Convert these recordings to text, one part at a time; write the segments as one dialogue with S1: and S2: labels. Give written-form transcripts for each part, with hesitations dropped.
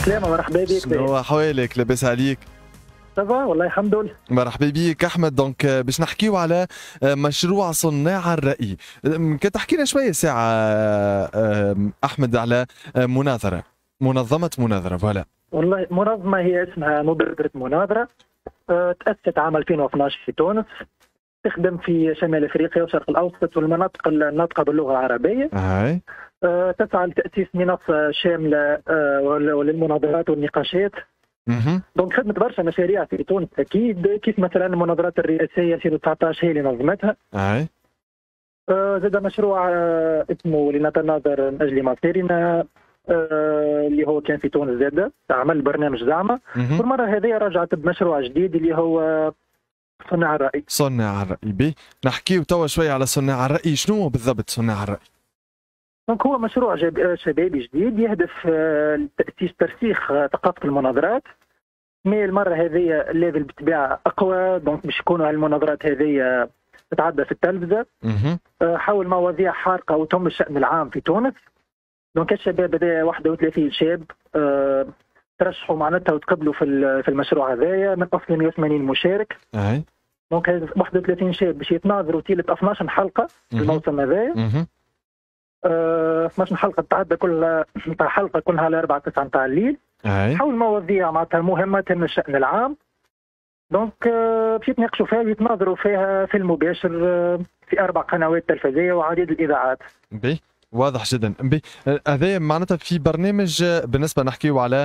S1: بالسلامة، مرحبا بك.
S2: شنو أحوالك؟ لاباس عليك؟
S1: سافا والله الحمد لله.
S2: مرحبا بيك أحمد. دونك باش نحكيو على مشروع صناع الرأي. كتحكي لنا شوية ساعة أحمد على منظمة مناظرة. فوالا
S1: والله منظمة هي اسمها مبادرة مناظرة، تأسست عام 2012 في تونس، تخدم في شمال افريقيا والشرق الاوسط والمناطق الناطقة باللغة العربية.
S2: هاي
S1: تسعى لتأسيس منصة شاملة للمناظرات والنقاشات. دونك خدمت برشا مشاريع في تونس اكيد، كيف مثلا المناظرات الرئاسية 2019 هي اللي نظمتها.
S2: هاي
S1: زاد مشروع اسمه لنتناظر من اجل مصيرنا، اللي هو كان في تونس زاد، عمل برنامج زعمة. والمرة هذه رجعت بمشروع جديد اللي هو صناع الرأي.
S2: صناع الرأي. بي نحكيو توا شوية على صناع الرأي. شنو هو بالضبط صناع الرأي؟
S1: دونك هو مشروع شبابي جديد يهدف لتأسيس ترسيخ ثقافة المناظرات. مي المرة هذه الليفل بالطبيعة أقوى، دونك باش يكونوا هالمناظرات هذه تتعدى في التلفزة. حول مواضيع حارقة وتهم الشأن العام في تونس. دونك الشباب هذا 31 شاب ترشحوا معناتها وتقبلوا في المشروع هذايا من اصل 180 مشارك. دونك 31 شاب باش يتناظروا طيله 12 حلقه في الموسم هذايا. 12 حلقه تتعدى كل حلقه كلها على 4 9 نتاع الليل. حول مواضيع معناتها مهمه تهم الشأن العام. دونك باش يتناقشوا فيها ويتناظروا فيها في المباشر في 4 قنوات تلفزية وعديد الإذاعات.
S2: واضح جدا. هذا معناتها في برنامج، بالنسبه نحكيو على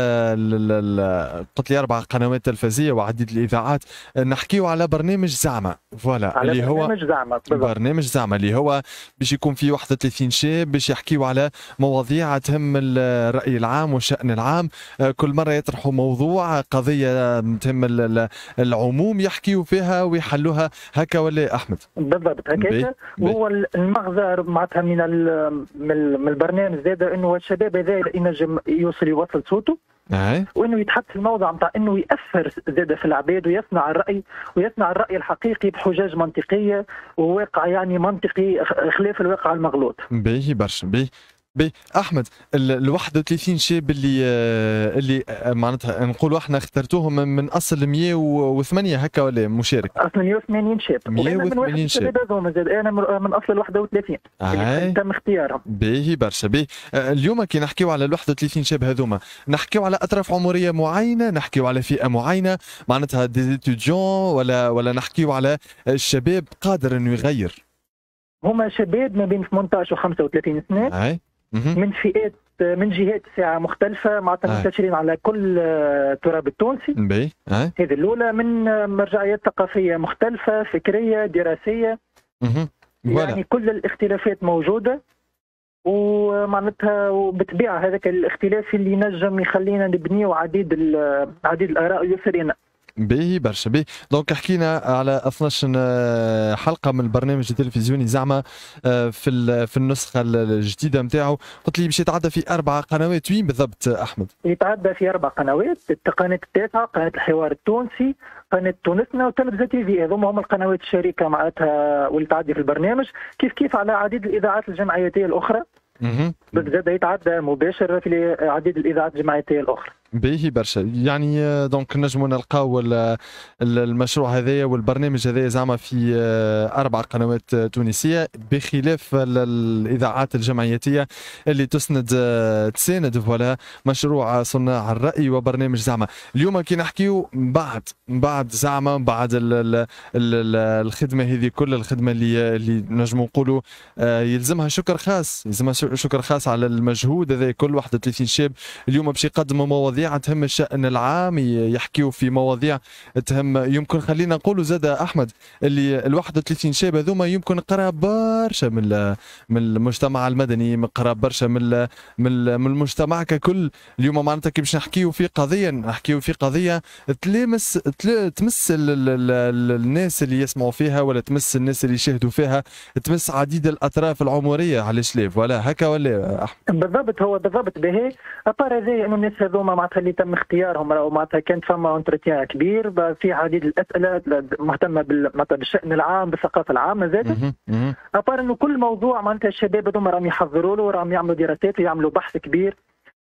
S2: قلت لي 4 قنوات تلفزيه وعديد الاذاعات، نحكيو على برنامج زعمه. فوالا اللي هو
S1: برنامج زعمه.
S2: برنامج زعمه اللي هو باش يكون فيه 31 شاب باش يحكيو على مواضيع تهم الراي العام والشان العام. كل مره يطرحوا موضوع قضيه تهم العموم يحكيو فيها ويحلوها. هكا ولا احمد؟
S1: بالضبط هكاك. وهو المغزى معناتها من البرنامج زاد انه الشباب هذا ينجم يوصل صوته. وانه يتحط في الموضوع نتاع انه ياثر زاد في العباد ويصنع الراي الحقيقي بحجج منطقيه وواقع يعني منطقي خلاف الواقع المغلوط.
S2: باهي برشا. احمد، ال 31 شاب اللي معناتها نقولوا احنا اخترتوهم من اصل 108 هكا ولا مشارك؟
S1: اصل 180 شاب.
S2: 180 شاب.
S1: انا من اصل ال 31 اللي تم اختيارهم.
S2: باهي برشا. اليوم كي نحكيو على ال 31 شاب هذوما نحكيو على اطراف عمريه معينه، نحكيو على فئه معينه معناتها دي اتيديون ولا نحكيو على الشباب قادر انه يغير؟
S1: هما شباب ما بين 18 و 35 سنه. من فئات من جهات ساعة مختلفة معناتها منتشرين على كل التراب التونسي. هذه الأولى من مرجعيات ثقافية مختلفة، فكرية، دراسية. يعني كل الاختلافات موجودة، ومعناتها وبالطبيعة هذاك الاختلاف اللي نجم يخلينا نبنيو عديد الآراء ويسرنا.
S2: باهي برشا. دونك حكينا على 12 حلقه من البرنامج التلفزيوني زعما في النسخه الجديده نتاعو. قلت لي باش يتعدى في 4 قنوات. وين بالضبط احمد؟
S1: يتعدى في 4 قنوات، القناه التاسعه، قناه الحوار التونسي، قناه تونسنا وتلفزه تي في. هذوما هم القنوات الشريكه معناتها واللي تعدي في البرنامج، كيف على عديد الاذاعات الجمعياتيه الاخرى. زاد يتعدى مباشر في عديد الاذاعات الجمعياتيه الاخرى.
S2: باهي برشا. يعني دونك نجموا نلقاو المشروع هذايا والبرنامج هذايا زعما في 4 قنوات تونسيه، بخلاف الاذاعات الجمعياتيه اللي تساند فوالا مشروع صناع الراي وبرنامج زعما. اليوم كي نحكيو بعد زعما بعد الخدمه هذه كل الخدمه اللي نجموا نقولوا يلزمها شكر خاص على المجهود هذا كل 31 شاب. اليوم باش يقدموا مواضيع تهم الشأن العام، يحكيوا في مواضيع تهم يمكن خلينا نقولوا زاد احمد اللي ال 31 شاب هذوما يمكن قراب برشا من المجتمع المدني، قراب برشا من المجتمع ككل. اليوم معناتها كي باش نحكيوا في قضيه تمس الناس اللي يسمعوا فيها ولا تمس الناس اللي يشاهدوا فيها، تمس عديد الاطراف العمريه. علاش لا؟ ولا هكا ولا احمد؟
S1: بالضبط. هو بالضبط باهي ابار هذايا انه الناس هذوما معناتها اللي تم اختيارهم راهو معناتها كانت فما انترتيان كبير في عديد الاسئله مهتمه بالشان العام بالثقافه العامه زاد. ابار انه كل موضوع معناتها الشباب هذوما راهم يحضروا له وراهم يعملوا دراسات ويعملوا بحث كبير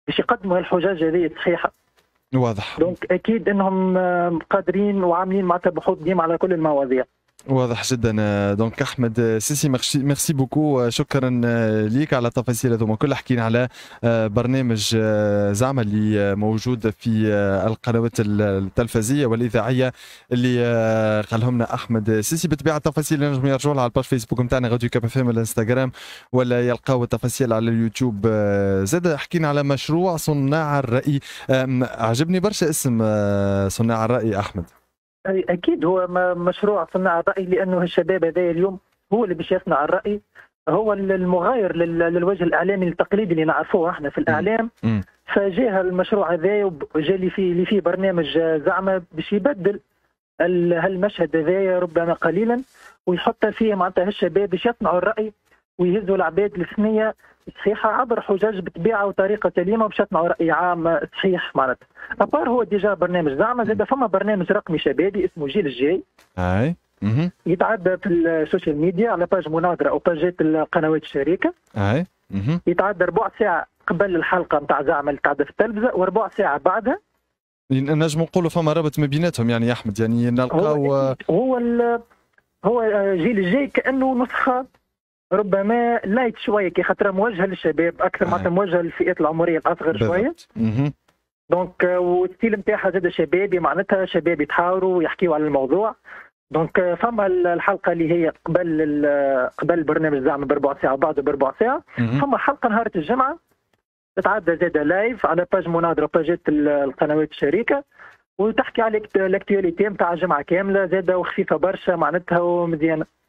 S1: باش يقدموا الحجاج هذه صحيحه.
S2: واضح.
S1: دونك اكيد انهم قادرين وعاملين معناتها بحوث ديما على كل المواضيع.
S2: واضح جدا. دونك احمد سيسي ميرسي بوكو، شكرا ليك على التفاصيل هذوما كلها. حكينا على برنامج زعما اللي موجود في القنوات التلفزية والإذاعية اللي قالهم لنا أحمد سيسي. بالطبيعة التفاصيل نجموا يرجعوا على الباج فيسبوك نتاعنا راديو كاب اف ام الانستغرام، ولا يلقاو التفاصيل على اليوتيوب. زاد حكينا على مشروع صناع الرأي. عجبني برشا اسم صناع الرأي أحمد.
S1: اكيد هو مشروع صناع الراي، لانه الشباب هذا اليوم هو اللي باش يصنع الراي، هو المغاير للوجه الاعلامي التقليدي اللي نعرفوه احنا في الاعلام. فجاء المشروع هذا وجا اللي فيه برنامج زعما باش يبدل هالمشهد هذايا ربما قليلا، ويحط فيه معناتها الشباب باش يصنعوا الراي ويهزوا العباد الثنيه صحيحه عبر حجاج بطبيعه وطريقه سليمه باش يصنعوا راي عام صحيح معناتها. ابار هو ديجا برنامج زعما زاد فما برنامج رقمي شبابي اسمه جيل الجاي.
S2: اي
S1: يتعدى في السوشيال ميديا على باج مناظره او باجات القنوات الشركه.
S2: اي
S1: يتعدى ربع ساعه قبل الحلقه نتاع زعما اللي تعدى في التلفزه وربع ساعه بعدها.
S2: نجم نقولوا فما رابط ما بيناتهم يعني يا احمد، يعني نلقاو
S1: هو جيل الجاي كانه نسخه ربما لايت شويه كي خاطر موجهه للشباب اكثر، معناتها موجهه للفئات العمريه الاصغر شويه. دونك والستيل نتاعها زاد شبابي، معناتها شباب يتحاوروا ويحكيوا على الموضوع. دونك فما الحلقه اللي هي قبل البرنامج زعما بربع ساعه وبعده بربع ساعه. فما حلقه نهار الجمعه تتعدى زاد لايف على باج مناظره باجات القنوات الشريكه، وتحكي على الاكتواليتي نتاع الجمعه كامله زاده وخفيفه برشا معناتها ومزيانه.